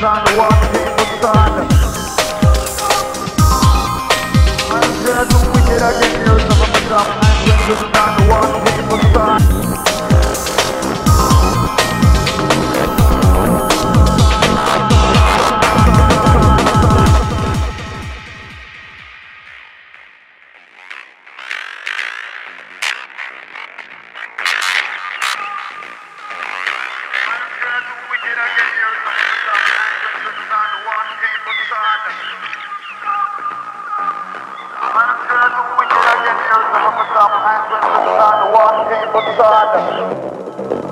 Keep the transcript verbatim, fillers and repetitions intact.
on the one thing but stand. I'm gonna do wicked again, here's some of the top. I'm gonna do on the one thing but stand. I'm gonna do wicked again, here's some of the top. I'm gonna do on the one thing but stand.